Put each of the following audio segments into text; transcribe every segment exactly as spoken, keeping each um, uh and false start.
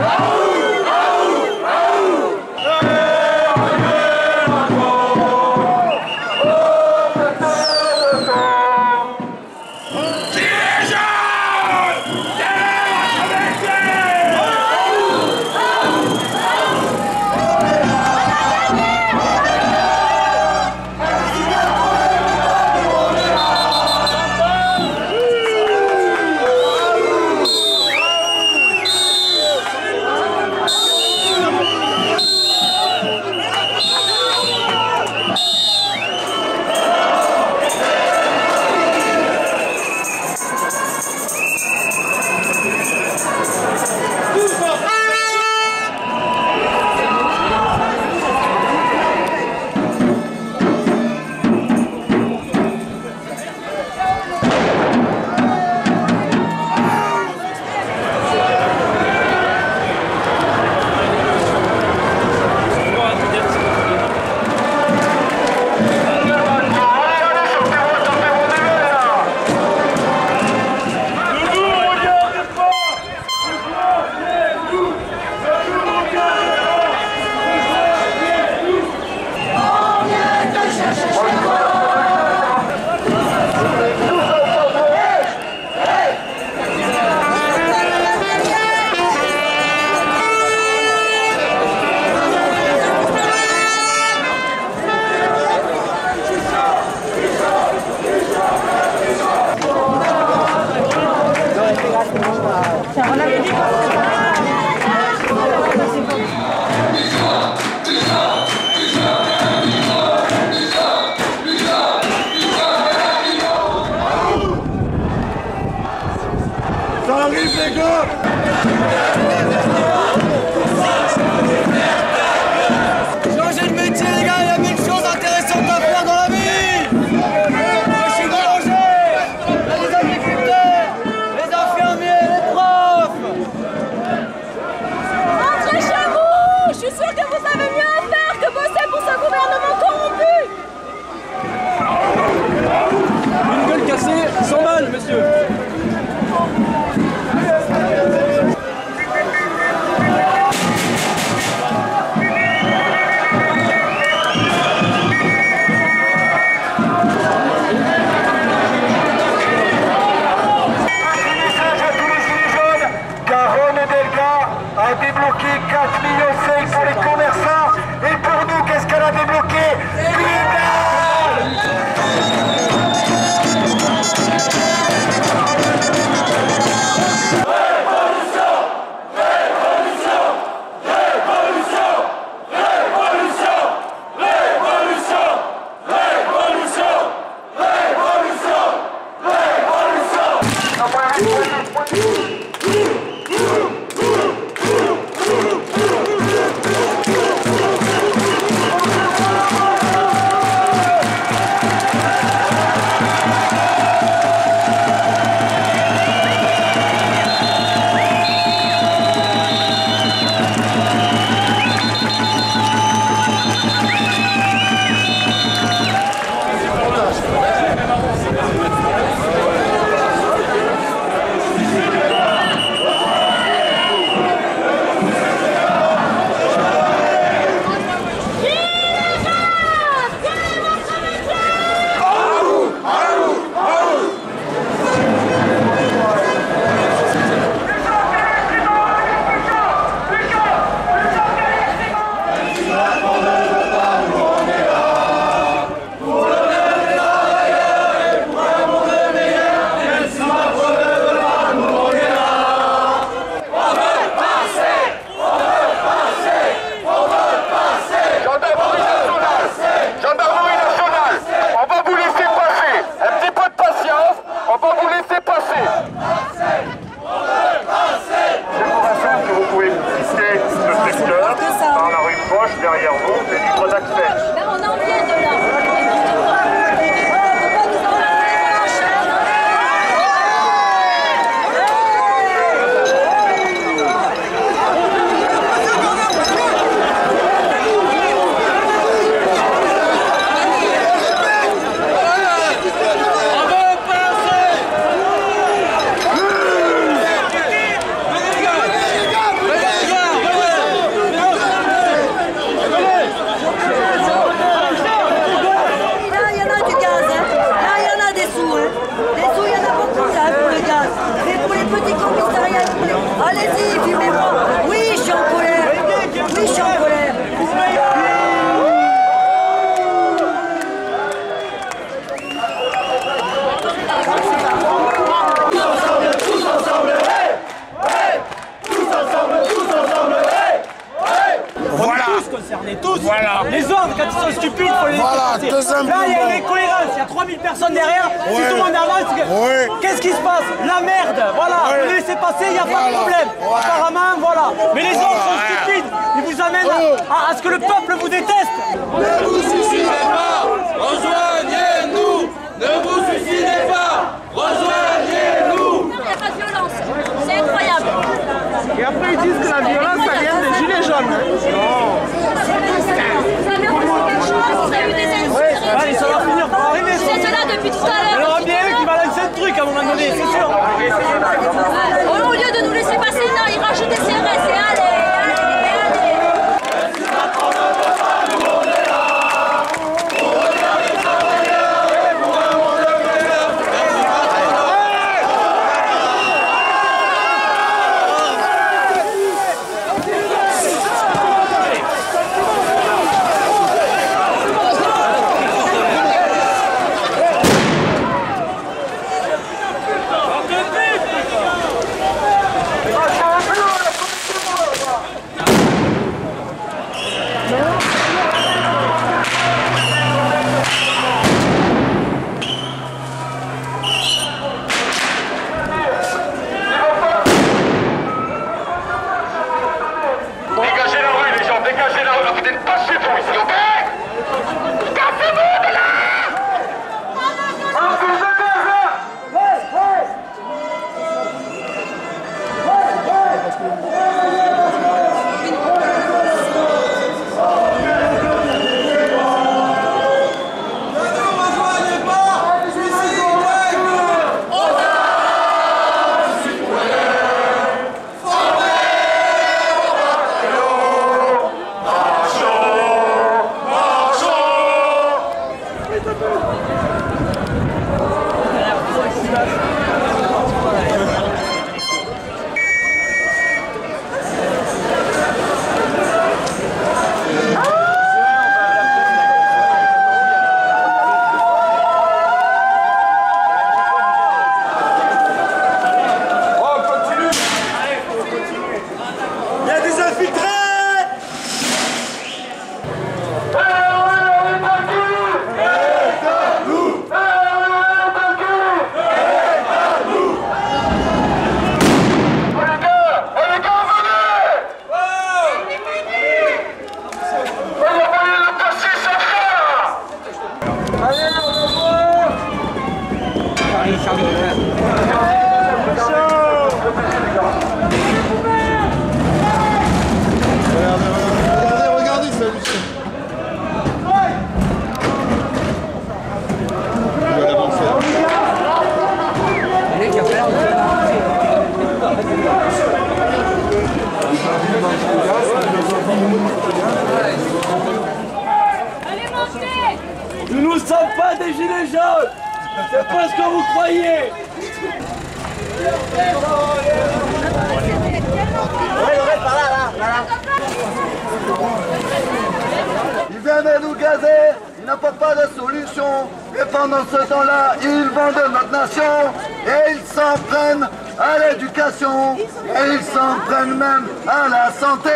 Ça arrive les gars! Changez de métier les gars, il y a mille choses intéressantes à faire dans la vie. Je suis boulanger, il y a les agriculteurs, les infirmiers, les profs. Rentrez chez vous. Je suis sûr que vous avez mieux à faire que bosser pour ce gouvernement corrompu. Une gueule cassée, cent balles monsieur. A débloqué quatre millions cinq pour les commerçants et pour nous, qu'est-ce qu'elle a débloqué? tous. Voilà. Les ordres, quand ils sont stupides, il faut les Voilà, laisser tout passer. simplement. Là, il y a une incohérence. Il y a trois mille personnes derrière. Si Ouais. tout le monde avance, Ouais. qu'est-ce qui se passe? La merde. Voilà. Ouais. Vous laissez passer, il n'y a pas de Voilà. problème. Ouais. Apparemment, voilà. Mais les ordres sont Ouais. stupides. Ils vous amènent Oh. à, à ce que le peuple vous déteste. Ne vous suicidez pas, rejoignez-nous. Ne vous suicidez pas, rejoignez-nous. Il n'y a pas de violence. C'est incroyable. Et après, ils disent que la violence, ça vient des gilets jaunes. Vous avez reçu quelque chose, vous avez eu des insultes. Allez, ça va finir par arriver. Vous êtes là depuis tout à Il y en l'heure. aura bien un qui va lancer un truc à un moment donné, c'est sûr. Au lieu de nous laisser passer, non, ils rajoutent des C R S et allez, allez, allez. Dégagez la rue, les gens, dégagez la rue. Vous n'êtes pas chez vous, s'il vous plaît. Cassez-vous de là. On vous dégage là. Il y a des infiltrés. Regardez, regardez, ça Lucien. Il va avancer. Allez, montez. Nous ne sommes pas des gilets jaunes. C'est pas ce que vous croyez. Ils viennent nous gazer, ils n'apportent pas de solution. Et pendant ce temps-là, ils vendent notre nation. Et ils s'en prennent à l'éducation. Et ils s'en prennent même à la santé.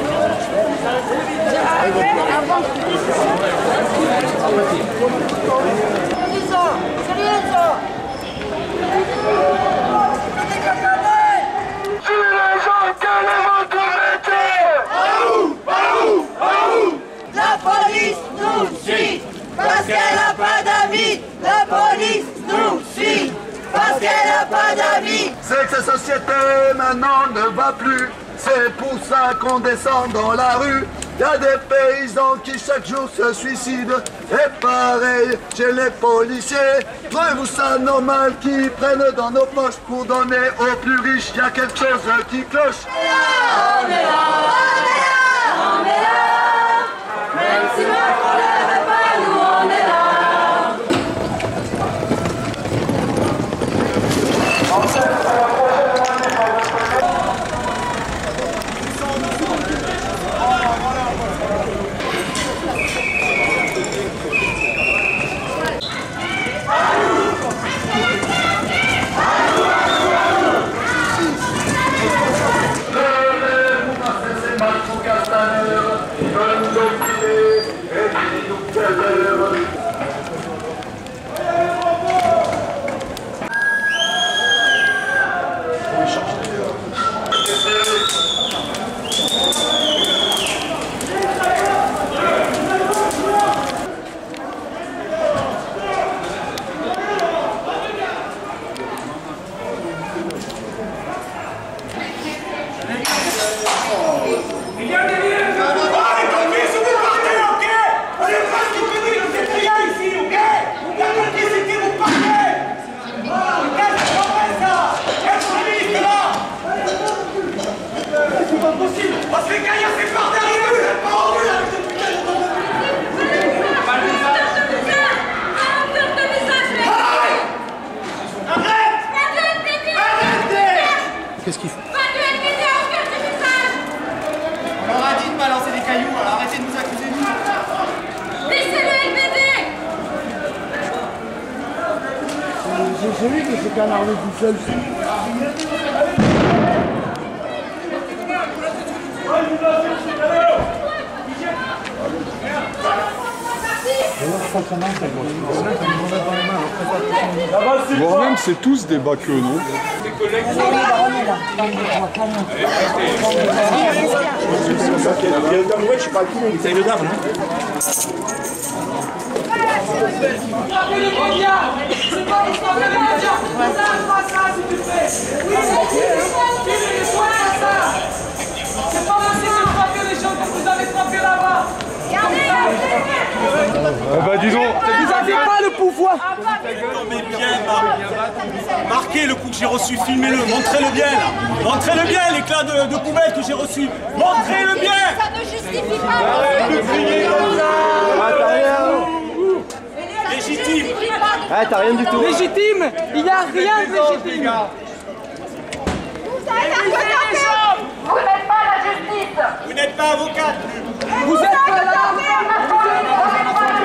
Si les gens, qu'allez-vous tout La police nous suit parce qu'elle n'a pas d'amis. La police nous suit parce qu'elle n'a pas d'amis. C'est que cette société maintenant ne va plus. C'est pour ça qu'on descend dans la rue. Y a des paysans qui chaque jour se suicident. Et pareil chez les policiers. Trouvez-vous ça normal qu'ils prennent dans nos poches pour donner aux plus riches? Y a quelque chose qui cloche. On est là, on est là, on est là. Même si Macron ne veut pas, nous on est là. Levez Qu'est-ce qu'il fait? On leur a dit de balancer des cailloux, alors arrêtez de nous accuser nous. Laissez le L B D. C'est lui qui s'est canardé tout seul. Voire même c'est tous des baqueux, non? C'est pas possible de frapper les gens que vous avez frappés là-bas. Eh ben dis donc. Vous n'avez pas le pouvoir. Mais bien, marquez le coup que j'ai reçu, filmez-le, montrez-le bien là. Montrez-le bien, l'éclat de, de poubelle que j'ai reçu. Montrez-le bien. Ça ne justifie pas. Légitime. Ah, t'as rien du tout. Légitime. Il n'y a rien de légitime. Vous n'êtes pas la justice. Vous n'êtes pas avocate. Vous êtes pas là. Vous êtes